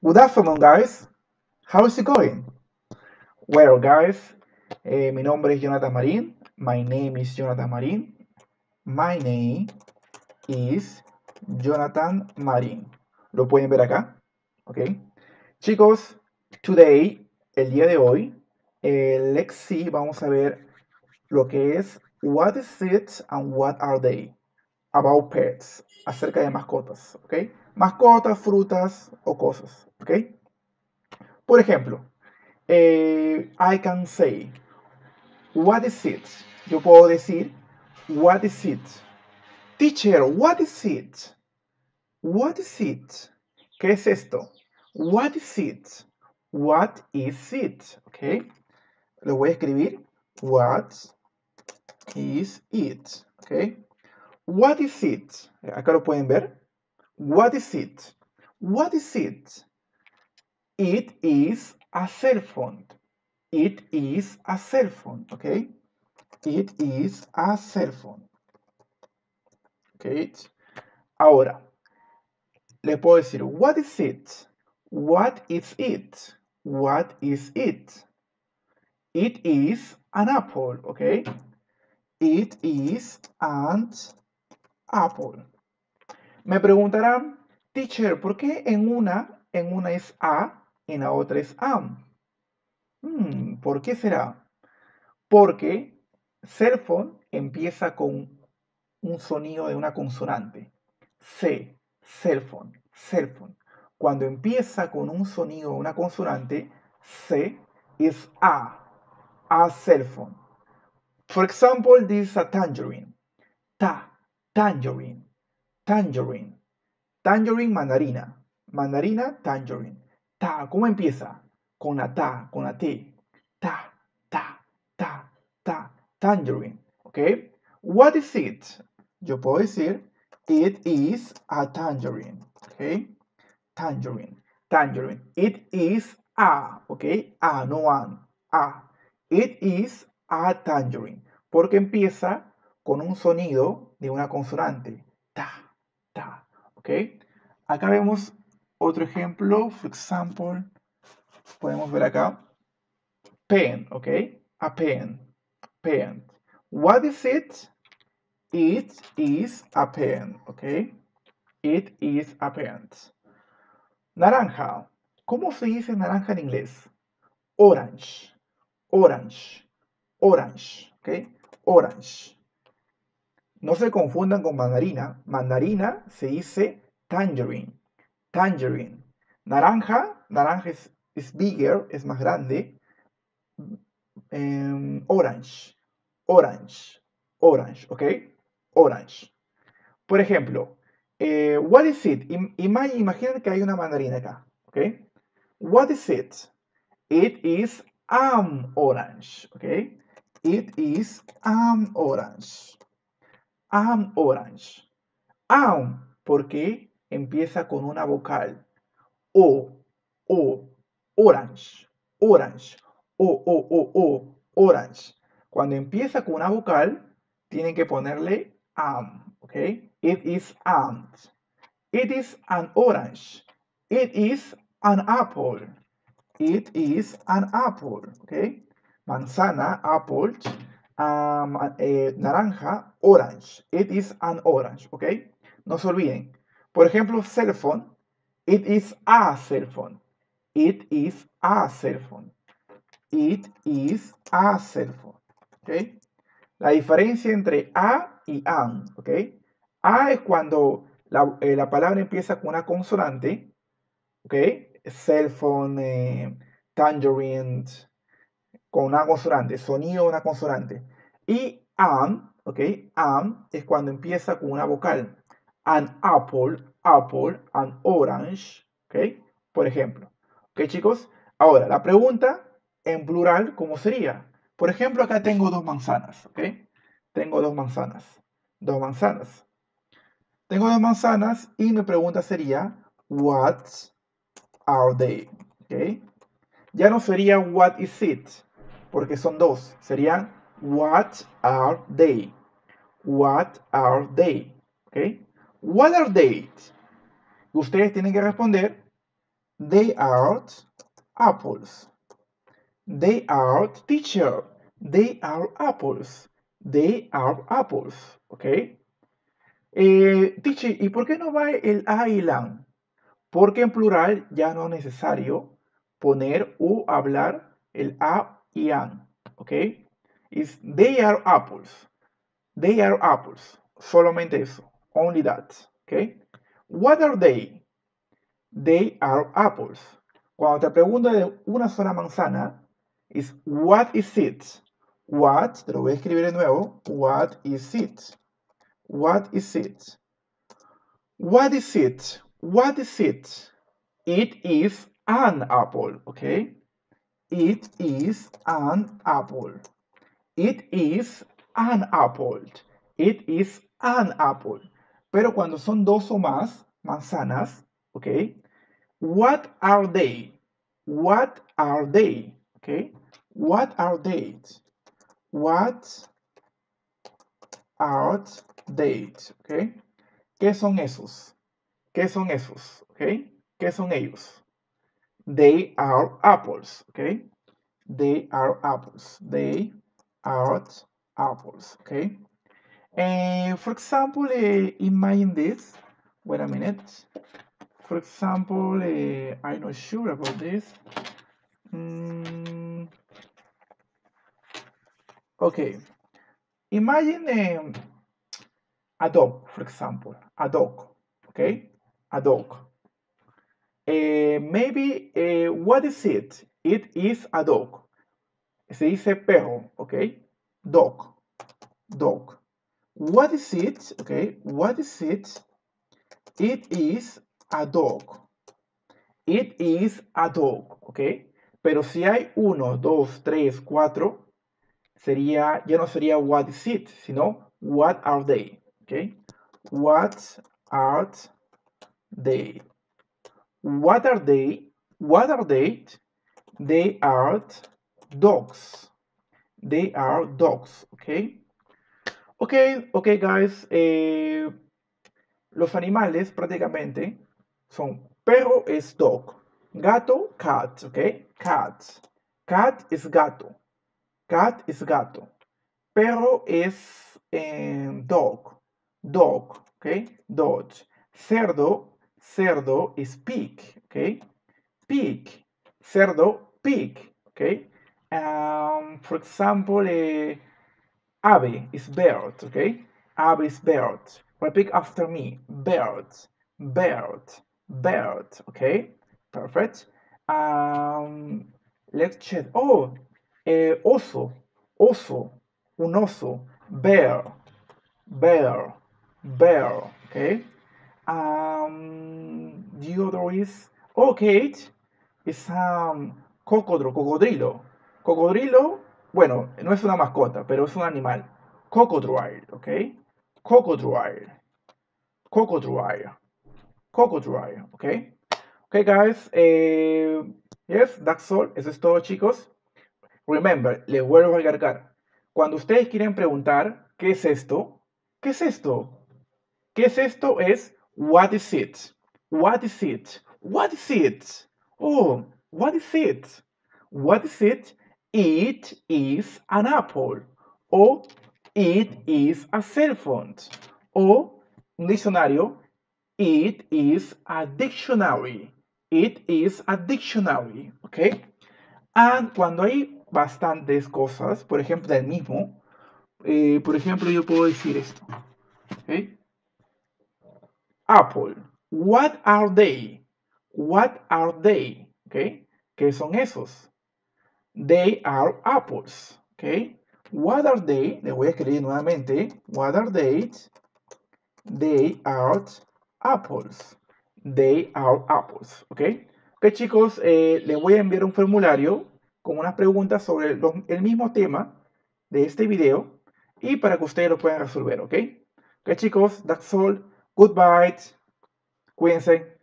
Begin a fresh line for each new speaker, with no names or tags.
Good afternoon, guys. How is it going? Well, guys, mi nombre es Jonathan Marín. My name is Jonathan Marín. My name is Jonathan Marín. Lo pueden ver acá, ¿ok? Chicos, today, el día de hoy, let's see, vamos a ver lo que es what is it and what are they about pets, acerca de mascotas, ¿ok? Mascotas, frutas o cosas, ¿ok? Por ejemplo, I can say, what is it? Yo puedo decir, what is it? Teacher, what is it? What is it? ¿Qué es esto? What is it? What is it? ¿Ok? Lo voy a escribir. What is it? ¿Ok? What is it? Acá lo pueden ver. What is it? What is it? It is a cell phone. It is a cell phone, ¿ok? It is a cell phone. ¿Ok? Ahora, le puedo decir, what is it? What is it? What is it? It is an apple, ¿ok? It is an apple. Me preguntarán, teacher, ¿por qué en una es a, en la otra es am? ¿Por qué será? Porque cell phone empieza con un sonido de una consonante. C, cell phone, cell phone. Cuando empieza con un sonido de una consonante, C es a cell phone. For example, this is a tangerine. Tangerine, tangerine. Tangerine, mandarina. Mandarina, tangerine. ¿Cómo empieza? Con la con la T. Ta, tangerine. ¿Ok? What is it? Yo puedo decir, it is a tangerine. ¿Ok? Tangerine, tangerine. It is a, ¿ok? A, no an. A. It is a tangerine. Porque empieza con un sonido de una consonante. Ta. ¿Ok? Acá vemos otro ejemplo. For example, podemos ver acá. Pen, ¿ok? A pen. Pen. What is it? It is a pen, ¿ok? It is a pen. Naranja. ¿Cómo se dice naranja en inglés? Orange. Orange. Orange, ¿ok? Orange. No se confundan con mandarina. Mandarina se dice tangerine. Tangerine. Naranja es bigger, es más grande. Orange. Orange, ¿ok? Orange. Por ejemplo, what is it? Imaginen que hay una mandarina acá, ¿ok? What is it? It is orange, ¿ok? It is orange. Orange. Porque empieza con una vocal. O, orange, orange. Orange. Cuando empieza con una vocal, tienen que ponerle ¿ok? It is It is an orange. It is an apple. It is an apple, ¿ok? Manzana, apple. Naranja, orange. It is an orange, ¿ok? No se olviden. Por ejemplo, cell phone. It is a cell phone. It is a cell phone. It is a cell phone, ¿ok? La diferencia entre a y an, ¿ok? A es cuando la palabra empieza con una consonante, ¿ok? Cell phone, tangerine, con una consonante, sonido de una consonante. Y ¿ok? Es cuando empieza con una vocal. An apple, an orange, ¿ok? Por ejemplo. ¿Ok, chicos? Ahora, la pregunta en plural, ¿cómo sería? Por ejemplo, acá tengo dos manzanas, ¿ok? Tengo dos manzanas. Dos manzanas. Tengo dos manzanas y mi pregunta sería, what are they? ¿Ok? Ya no sería what is it, porque son dos. Serían what are they? What are they? ¿Ok? What are they? Ustedes tienen que responder They are apples. They are, teacher. They are apples. They are apples. ¿Ok? Teacher, ¿y por qué no va el a y el an? Porque en plural ya no es necesario poner u hablar el a y an. ¿Ok? Is they are apples. They are apples. Solamente eso. Only that. ¿Ok? What are they? They are apples. Cuando te pregunto de una sola manzana, is what is it? What, te lo voy a escribir de nuevo. What is it? What is it? What is it? What is it? It is an apple, okay? It is an apple. It is an apple. It is an apple. Pero cuando son dos o más manzanas, ¿ok? What are they? What are they? Okay. What are they? What are they? Okay. ¿Qué son esos? ¿Qué son esos? Okay. ¿Qué son ellos? They are apples. Okay. They are apples. They are apples. Okay. For example, imagine this. Wait a minute. For example, I'm not sure about this. Okay. Imagine a dog, for example. A dog. Okay. A dog. Maybe, what is it? It is a dog. Se dice perro. Okay. Dog. Dog. What is it? Okay. What is it? It is a dog. It is a dog. Okay. Pero si hay 1, 2, 3, 4, sería, ya no sería what is it, sino what are they. Okay. What are they? What are they? What are they? They are dogs. They are dogs. Okay. Okay, okay, guys. Los animales prácticamente son perro es dog, gato cat, okay. Cat. Cat es gato. Cat es gato. Perro es dog. Dog, okay. Dog. Cerdo, cerdo is pig, okay. Pig. Cerdo, pig, okay. For example, ave is bird, okay. Ave is bird. Repeat after me. Bird, bird, bird, okay. Perfect. Let's check. Oh, oso, oso, un oso. Bear, bear, bear, okay. The other is, okay, it's cocodrilo. Cocodrilo, bueno, no es una mascota, pero es un animal. Cocodrile, okay. Cocodrile, cocodrile, cocodrile, okay. Okay, guys, yes, that's all. Eso es todo, chicos. Remember, les vuelvo a recalcar. Cuando ustedes quieren preguntar, ¿qué es esto? ¿Qué es esto? ¿Qué es esto? Es, what is it? What is it? What is it? Oh, what is it? What is it? It is an apple. O it is a cell phone. O un diccionario. It is a dictionary. It is a dictionary. ¿Ok? And cuando hay bastantes cosas, por ejemplo, del mismo, por ejemplo, yo puedo decir esto. ¿Ok? Apple. What are they? What are they? ¿Ok? ¿Qué son esos? They are apples. ¿Ok? What are they? Le voy a escribir nuevamente. What are they? They are apples. They are apples. ¿Ok? Ok, chicos, les voy a enviar un formulario con unas preguntas sobre el mismo tema de este video y para que ustedes lo puedan resolver. ¿Ok? Ok, chicos, that's all. Goodbye. Cuídense.